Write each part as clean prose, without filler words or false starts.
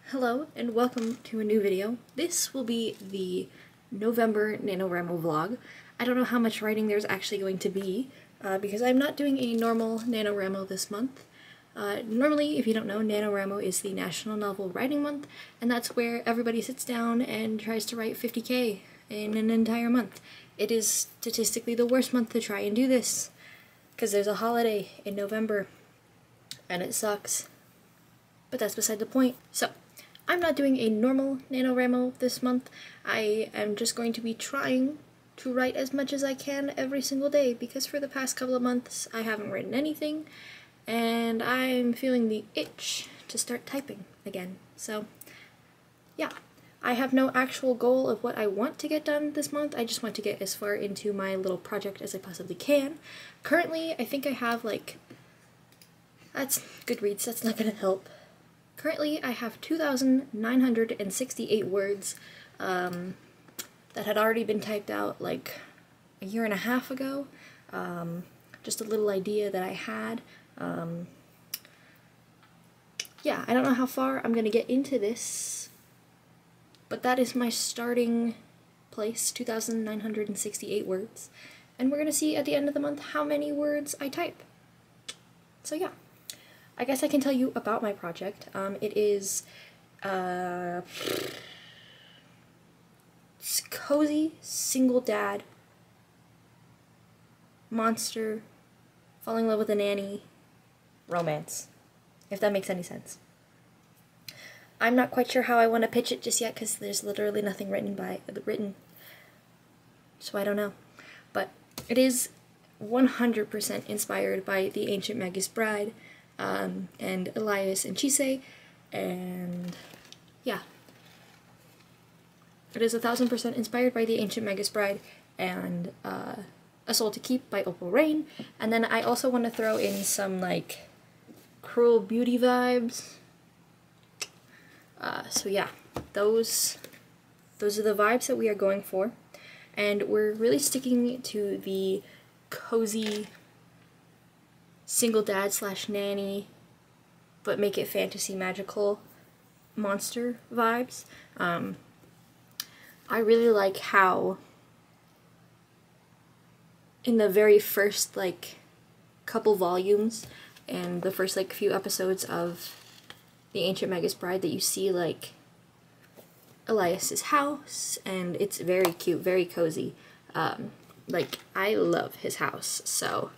Hello and welcome to a new video. This will be the November NaNoWriMo vlog. I don't know how much writing there's actually going to be because I'm not doing a normal NaNoWriMo this month. Normally, if you don't know, NaNoWriMo is the National Novel Writing Month, and that's where everybody sits down and tries to write 50K in an entire month. It is statistically the worst month to try and do this because there's a holiday in November and it sucks. But that's beside the point. So, I'm not doing a normal NaNoWriMo this month. I am just going to be trying to write as much as I can every single day because for the past couple of months I haven't written anything and I'm feeling the itch to start typing again. So, yeah. I have no actual goal of what I want to get done this month. I just want to get as far into my little project as I possibly can. Currently, I think I have that's Goodreads, that's not gonna help. Currently, I have 2,968 words that had already been typed out like a year and a half ago. Just a little idea that I had. Yeah, I don't know how far I'm going to get into this, but that is my starting place, 2,968 words. And we're going to see at the end of the month how many words I type. So yeah. I guess I can tell you about my project. It is cozy, single dad, monster, falling in love with a nanny, romance, if that makes any sense. I'm not quite sure how I want to pitch it just yet because there's literally nothing written, so I don't know. But it is 100% inspired by The Ancient Magus Bride, and Elias and Chise, and yeah. It is 1,000% inspired by The Ancient Magus Bride and A Soul to Keep by Opal Rain, and then I also want to throw in some Cruel Beauty vibes. So yeah, those are the vibes that we are going for, and we're really sticking to the cozy single dad / nanny, but make it fantasy magical monster vibes. I really like how in the very first couple volumes and the first few episodes of The Ancient Magus Bride that you see Elias's house, and it's very cute, very cozy. I love his house, so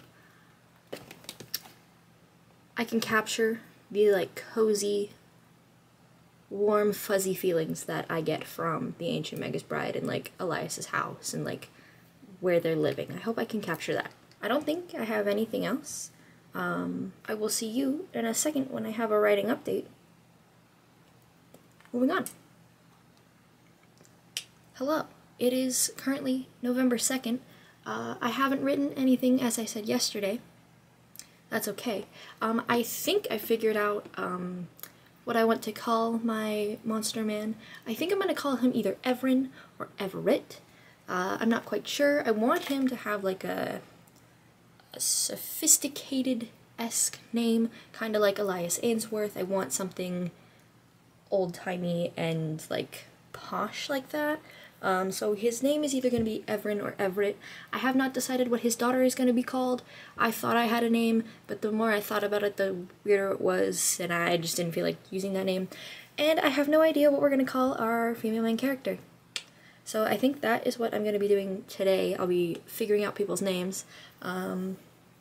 I can capture the cozy, warm, fuzzy feelings that I get from The Ancient Magus Bride and Elias's house and where they're living. I hope I can capture that. I don't think I have anything else. I will see you in a second when I have a writing update. Moving on. Hello. It is currently November 2nd. I haven't written anything as I said yesterday. That's okay. I think I figured out what I want to call my monster man. I think I'm going to call him either Evren or Everett. I'm not quite sure. I want him to have a sophisticated-esque name, kind of like Elias Ainsworth. I want something old-timey and posh like that. So his name is either going to be Evren or Everett. I have not decided what his daughter is going to be called. I thought I had a name, but the more I thought about it, the weirder it was, and I just didn't feel like using that name. And I have no idea what we're going to call our female main character. So I think that is what I'm going to be doing today. I'll be figuring out people's names. And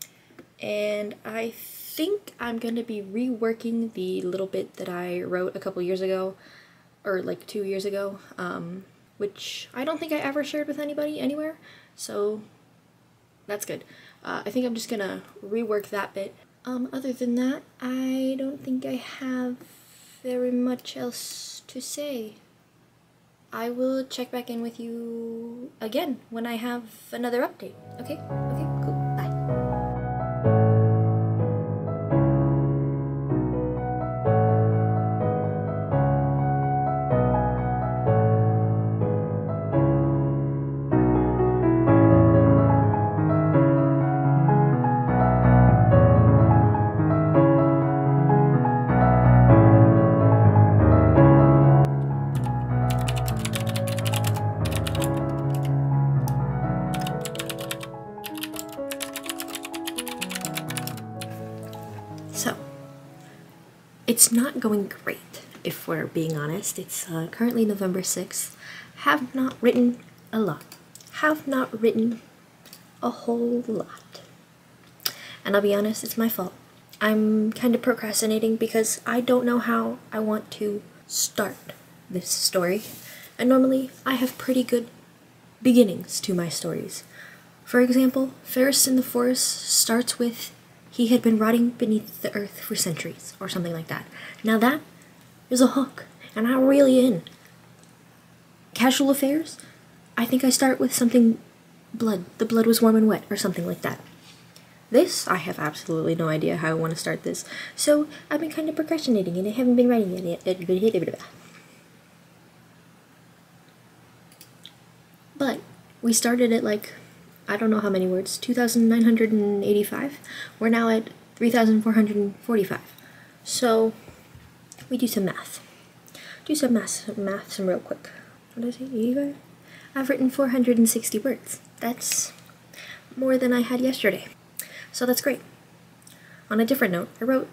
I think I'm going to be reworking the little bit that I wrote a couple years ago, or 2 years ago, which I don't think I ever shared with anybody anywhere, so that's good. I think I'm just gonna rework that bit. Other than that, I don't think I have very much else to say. I will check back in with you again when I have another update, okay? Okay, cool. Bye. It's not going great, if we're being honest. It's currently November 6th. Have not written a lot. Have not written a whole lot. And I'll be honest, it's my fault. I'm kind of procrastinating because I don't know how I want to start this story. And normally I have pretty good beginnings to my stories. For example, Ferris in the Forest starts with he had been rotting beneath the earth for centuries, or something like that. Now that is a hook, and I'm really in. Casual Affairs, I think I start with something blood. The blood was warm and wet, or something like that. This, I have absolutely no idea how I want to start this, so I've been kind of procrastinating and I haven't been writing it yet. But we started at like, I don't know how many words, 2,985. We're now at 3,445. So we do some math. Do some math real quick. What did I say, 85? I've written 460 words. That's more than I had yesterday. So that's great. On a different note,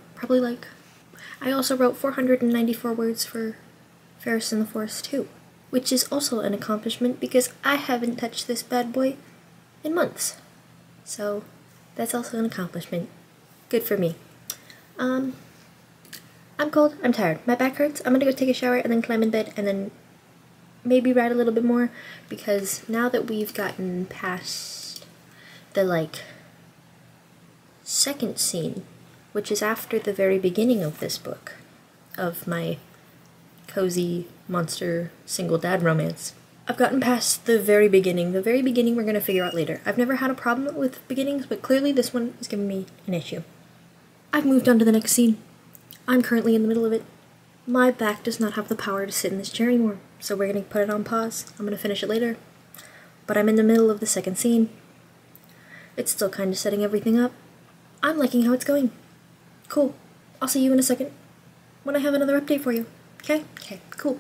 I also wrote 494 words for Ferris in the Forest 2, which is also an accomplishment because I haven't touched this bad boy in months. So that's also an accomplishment. Good for me. I'm cold, I'm tired, my back hurts, I'm gonna go take a shower and then climb in bed and then maybe write a little bit more, because now that we've gotten past the second scene, which is after the very beginning of this book, of my cozy monster single dad romance. I've gotten past the very beginning. The very beginning we're going to figure out later. I've never had a problem with beginnings, but clearly this one is giving me an issue. I've moved on to the next scene. I'm currently in the middle of it. My back does not have the power to sit in this chair anymore, so we're going to put it on pause. I'm going to finish it later. But I'm in the middle of the second scene. It's still kind of setting everything up. I'm liking how it's going. Cool. I'll see you in a second when I have another update for you. Okay? Okay, cool.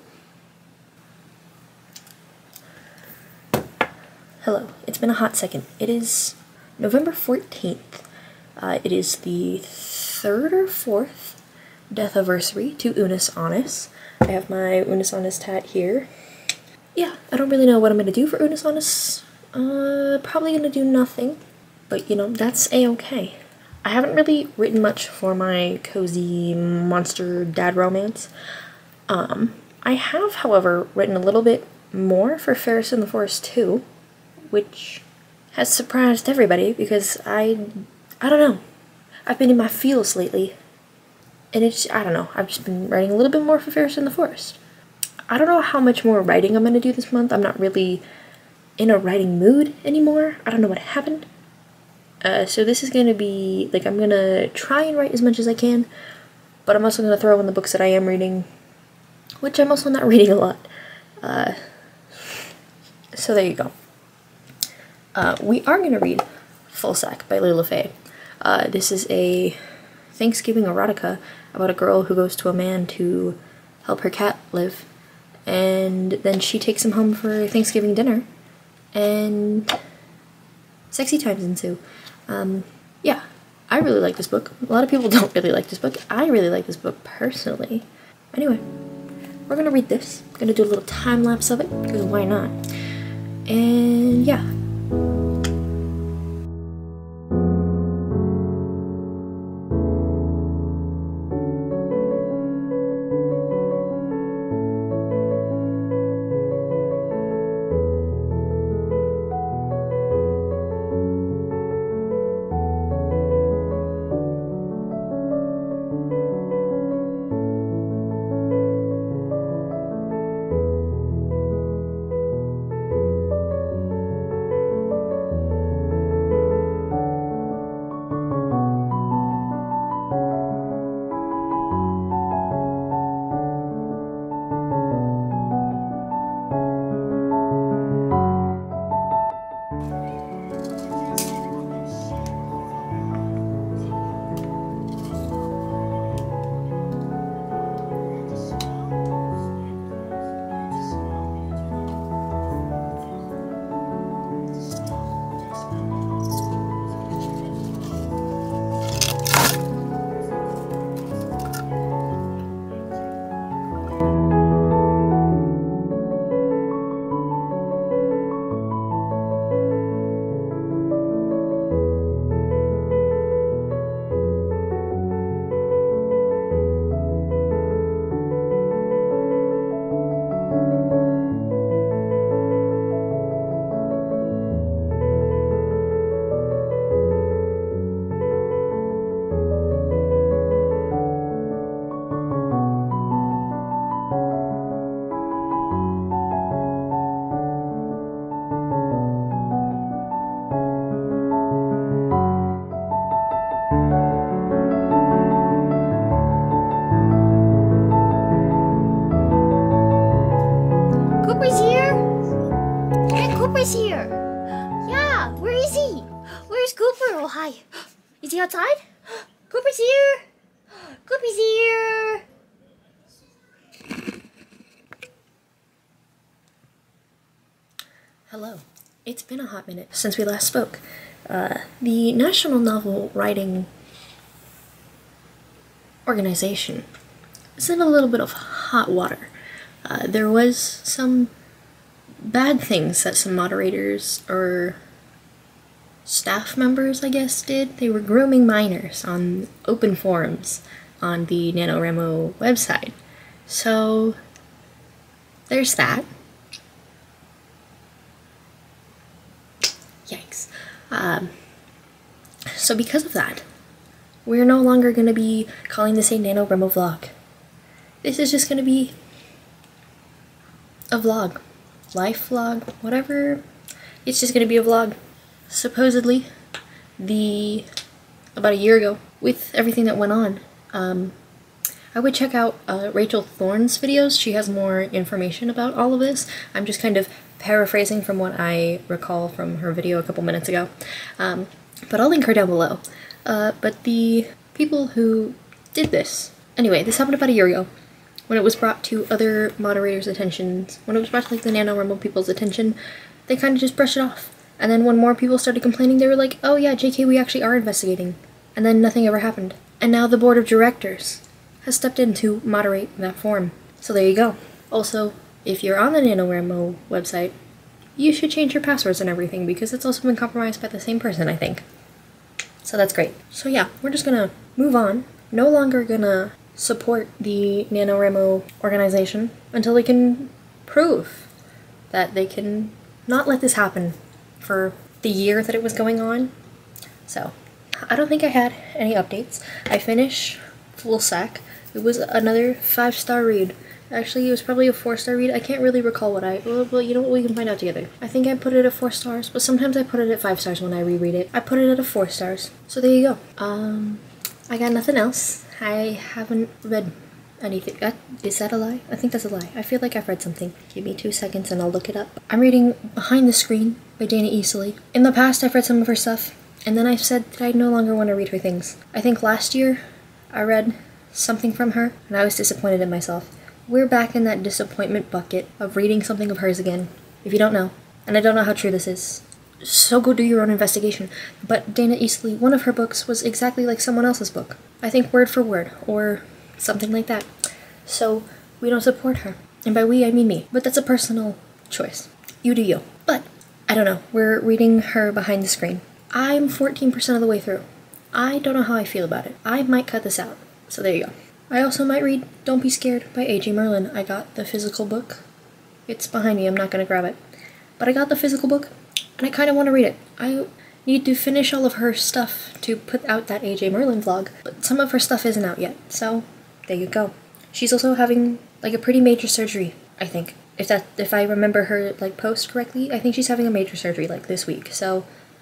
Hello. It's been a hot second. It is November 14th. It is the 3rd or 4th death anniversary to Unus Annus. I have my Unus Annus tat here. Yeah, I don't really know what I'm going to do for Unus Annus. Probably going to do nothing. But, you know, that's a-okay. I haven't really written much for my cozy monster dad romance. I have, however, written a little bit more for Ferris in the Forest 2, which has surprised everybody because I don't know. I've been in my feels lately, and I don't know, I've just been writing a little bit more for Ferris in the Forest. I don't know how much more writing I'm going to do this month. I'm not really in a writing mood anymore. I don't know what happened. So this is going to be, I'm going to try and write as much as I can, but I'm also going to throw in the books that I am reading, which I'm also not reading a lot. So there you go. We are going to read Full Sack by Lila Fay. This is a Thanksgiving erotica about a girl who goes to a man to help her cat live, and then she takes him home for Thanksgiving dinner, and sexy times ensue. Yeah, I really like this book. A lot of people don't really like this book. I really like this book personally. Anyway, we're gonna read this. I'm gonna do a little time lapse of it, because why not? And yeah. he outside? Cooper's here! Cooper's here! Hello. It's been a hot minute since we last spoke. The National Novel Writing Organization is in a little bit of hot water. There was some bad things that some moderators or staff members, I guess, did. They were grooming minors on open forums on the NaNoWriMo website. So there's that. Yikes. So because of that, we're no longer going to be calling this a NaNoWriMo vlog. This is just going to be a vlog. Life vlog, whatever. It's just going to be a vlog. Supposedly, about a year ago, with everything that went on, I would check out Rachel Thorne's videos. She has more information about all of this. I'm just kind of paraphrasing from what I recall from her video a couple minutes ago. But I'll link her down below. But the people who did this, anyway, this happened about a year ago. When it was brought to other moderators' attentions, when it was brought to like the NaNoWriMo people's attention, they kind of just brushed it off. And then when more people started complaining, they were like, oh yeah, JK, we actually are investigating. And then nothing ever happened. And now the board of directors has stepped in to moderate that forum. So there you go. Also, if you're on the NaNoWriMo website, you should change your passwords and everything because it's also been compromised by the same person, I think. So that's great. So yeah, we're just gonna move on. No longer gonna support the NaNoWriMo organization until they can prove that they can not let this happen for the year that it was going on. So, I don't think I had any updates. I finished Full Sack. It was another 5-star read. Actually, it was probably a 4-star read. I can't really recall what well, you know what, we can find out together. I think I put it at 4 stars, but sometimes I put it at 5 stars when I reread it. I put it at 4 stars. So there you go. I got nothing else. I haven't read anything. Is that a lie? I think that's a lie. I feel like I've read something. Give me 2 seconds and I'll look it up. I'm reading Behind the Screen by Dana Easley. In the past, I've read some of her stuff, and then I've said that I no longer want to read her things. I think last year, I read something from her, and I was disappointed in myself. We're back in that disappointment bucket of reading something of hers again. If you don't know, and I don't know how true this is, so go do your own investigation. But Dana Easley, one of her books was exactly like someone else's book. I think word for word, or something like that. So we don't support her. And by we, I mean me. But that's a personal choice. You do you. But, I don't know. We're reading her Behind the Screen. I'm 14% of the way through. I don't know how I feel about it. I might cut this out. So there you go. I also might read Don't Be Scared by A.J. Merlin. I got the physical book. It's behind me. I'm not going to grab it. But I got the physical book, and I kind of want to read it. I need to finish all of her stuff to put out that A.J. Merlin vlog, but some of her stuff isn't out yet, so there you go. She's also having, like, a pretty major surgery, I think. If I remember her, like, post correctly, I think she's having a major surgery, like, this week, so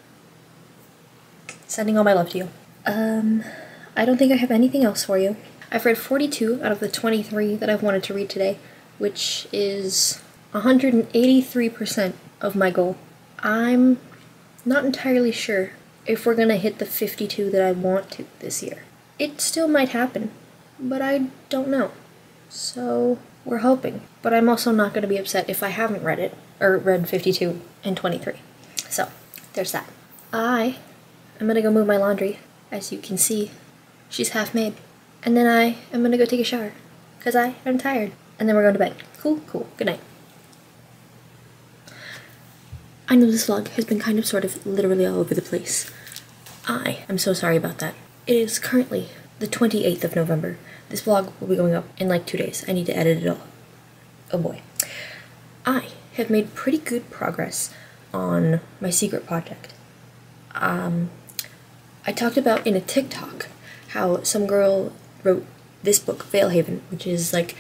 sending all my love to you. I don't think I have anything else for you. I've read 42 out of the 23 that I've wanted to read today, which is 183% of my goal. I'm not entirely sure if we're gonna hit the 52 that I want to this year. It still might happen, but I don't know. So, we're hoping. But I'm also not gonna be upset if I haven't read it, or read 52 and 23. So, there's that. I am gonna go move my laundry. As you can see, she's half made. And then I am gonna go take a shower, because I am tired. And then we're going to bed. Cool, cool. Good night. I know this vlog has been kind of sort of literally all over the place. I am so sorry about that. It is currently the 28th of November. This vlog will be going up in like 2 days. I need to edit it all. Oh boy. I have made pretty good progress on my secret project. I talked about in a TikTok how some girl wrote this book, Veilhaven, which is like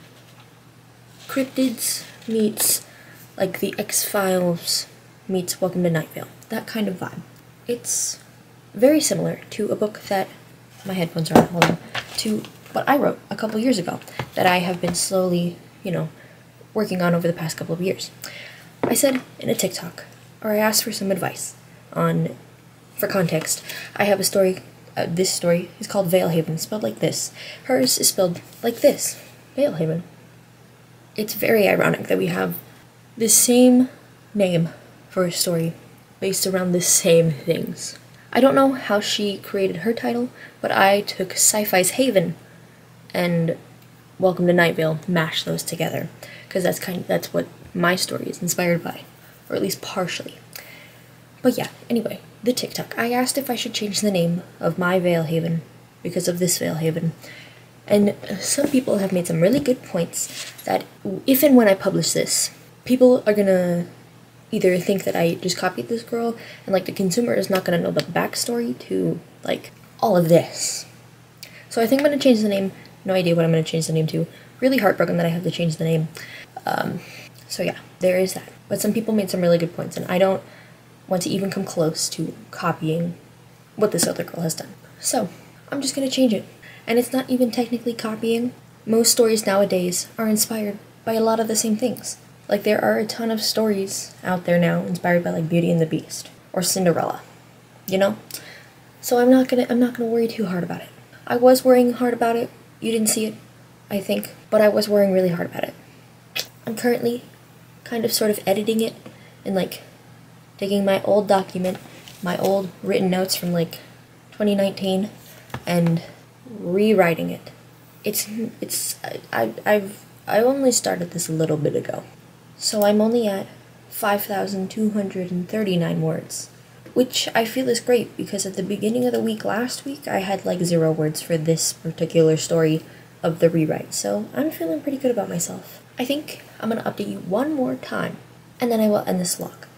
cryptids meets like the X-Files meets Welcome to Night Vale. That kind of vibe. It's very similar to a book that my headphones are hold on, to what I wrote a couple years ago that I have been slowly, you know, working on over the past couple of years. I said in a TikTok, or I asked for some advice on, for context, I have a story this story is called Valehaven, spelled like this. Hers is spelled like this, Valehaven. It's very ironic that we have the same name for a story based around the same things. I don't know how she created her title, but I took Sci-Fi's Haven and Welcome to Night Vale, mashed those together, because that's what my story is inspired by, or at least partially. But yeah, anyway, the TikTok. I asked if I should change the name of my Valehaven because of this Valehaven, and some people have made some really good points that if and when I publish this, people are gonna either think that I just copied this girl, and like the consumer is not gonna know the backstory to like all of this. So I think I'm gonna change the name. No idea what I'm gonna change the name to. Really heartbroken that I have to change the name. So yeah, there is that. But some people made some really good points, and I don't want to even come close to copying what this other girl has done. So I'm just gonna change it. And it's not even technically copying. Most stories nowadays are inspired by a lot of the same things. Like there are a ton of stories out there now inspired by like Beauty and the Beast or Cinderella, you know? So I'm not gonna worry too hard about it. I was worrying hard about it. You didn't see it, I think, but I was worrying really hard about it. I'm currently kind of sort of editing it and like taking my old document, my old written notes from like 2019 and rewriting it. I only started this a little bit ago. So I'm only at 5,239 words, which I feel is great because at the beginning of the week last week, I had like 0 words for this particular story of the rewrite. So I'm feeling pretty good about myself. I think I'm going to update you one more time and then I will end this vlog.